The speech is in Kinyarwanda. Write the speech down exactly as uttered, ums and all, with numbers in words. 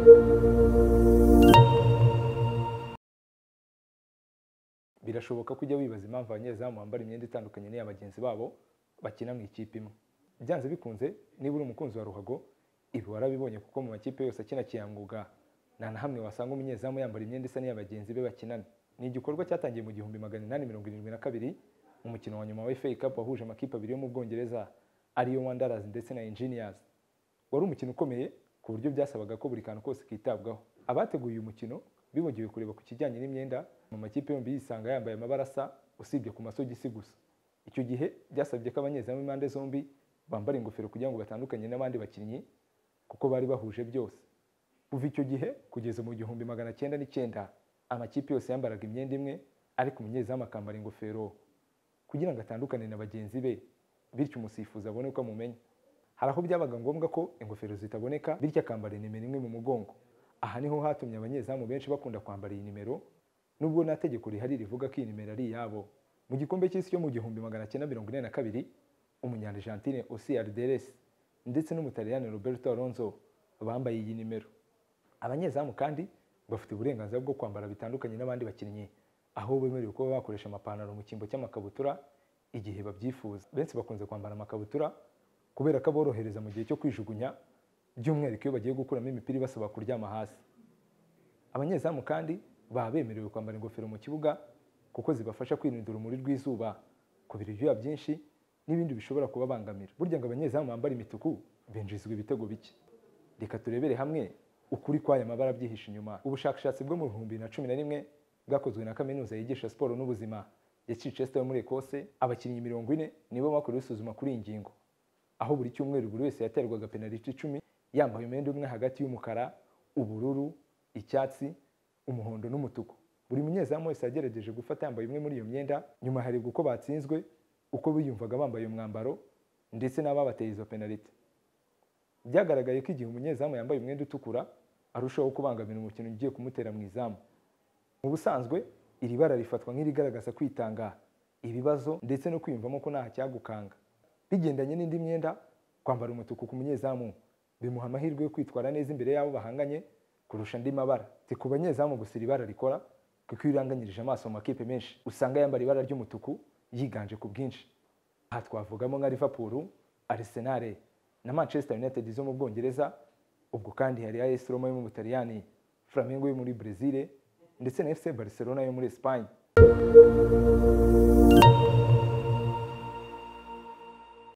Birashoboka ko ujya wibaza impamvu abanyezamu bambara imyenda itandukanye n'iya bagenzi babo bakina mu ikipe imwe. Byanze bikunze niba uri umukunzi wa ruhago ibi warabibonye kuko mu makipe yose akina kiyamwuga nta na hamwe wasanga umunyezamu yambara imyenda isa n'iya bagenzi be bakinana. Ni igikorwa cyatangiye mu gihumbi magana inani mirongo irindwi na kabiri mu mukino wa nyuma wa F A Cup wahuje amakipe abiri yo mu Bwongereza ariyo Wanderers ndetse na Engineers. Wari umukino ukomeye ku buryo byasabaga ko buri kantu kose kitabwaho. Abateguye uyu mukino bibongiye kureba ku kijyanye n'imyenda mu makipe yombi yisanga yambaye amabara asa usibye ku masogisi gusa. Icyo gihe byasabye ko abanyezamu impande zombi bambara ingofero kugira ngo batandukanye n'abandi bakinnyi kuko bari bahuje byose. Kuva icyo gihe kugeza mu gihumbi magana cyenda n'icyenda amakipe yose yambaraga imyenda imwe ariko umunyezamu akambara ingofero kugira ngo atandukane na bagenzi be bityo umusifuzi abone uko amumenya. Hari aho byabaga ngombwa ko ingofero zitaboneka bityo akambara nimero imwe mu mugongo. Aha niho hatumye abanyezamu benshi bakunda kwambara iyi nimero nubwo nta tegeko rihari rivuga ko iyi nimero ari iyabo. Mu gikombe cy'isi cyo mu gihumbi magana cyenda mirongo ine na kabiri umunya-Argentine Ossi Ardiles ndetse n'umutaliyani Roberto Alonso bambaye iyi nimero. Abanyezamu kandi bafite uburenganzira bwo kwambara bitandukanye n'abandi bakinnyi aho bemerewe kuba bakoresha amapantaro mu cyimbo cy'amakabutura igihe babyifuza. Benshi bakunze kwambara amakabutura kubera ko aborohereza mu gihe cyo kwijugunya by'umwihariko iyo bagiye gukuramo imipira ibasaba kuryama hasi. Abanyezamu kandi baba bemerewe kwambara ingofero mu kibuga kuko zibafasha kwirinda urumuri rw'izuba, kubira ibyuya byinshi n'ibindi bishobora kubabangamira. Burya ngo abanyezamu bambara imituku binjizwa ibitego bike. Reka turebere hamwe ukuri kw'aya mabara byihishe inyuma. Ubushakashatsi bwo mu bihumbi bibiri na cumi na rimwe bwakozwe na kaminuza yigisha siporo n'ubuzima ya Chichester muri Ekose. Abakinnyi mirongo ine nibo bakorewe isuzuma kuri iyi ngingo, aho buri cyumweru buri wese yaterwaga penaliti icumi yambaye umwenda umwe hagati y'umukara, ubururu, icyatsi, umuhondo n'umutuku. Buri munyezamu wese yagerageje gufata yambaye umwe muri iyo myenda, nyuma harebwa uko batsinzwe, uko biyumvaga bambaye umwambaro ndetse n'ababateye izo penaliti. Byagaragaye ko igihe umunyezamu yambaye umwenda utukura arushaho kubangamira umukino ugiye kumutera mu izamu. Mu busanzwe iri bara rifatwa nk'irigaragaza kwitanga, ibibazo ndetse no kwiyumvamo ko nta cyagukanga. Bigendanye n'indi myenda, kwambara umutuku ku munyezamu bimuha amahirwe yo kwitwara neza imbere y'abo bahanganye kurusha andi mabara. Si ku banyezamu gusa iri bara rikora kuko iyo uranganyirije amaso mu makipe menshi usanga yambara ibara ry'umutuku yiganje ku bwinshi. Aha twavugamo nka Liverpool, Arsenal na Manchester United zo mu Bwongereza, ubwo kandi hari A S Roma yo mu Butaliyani, Flamengo yo muri Brazil ndetse na F C Barcelona yo muri Espagne.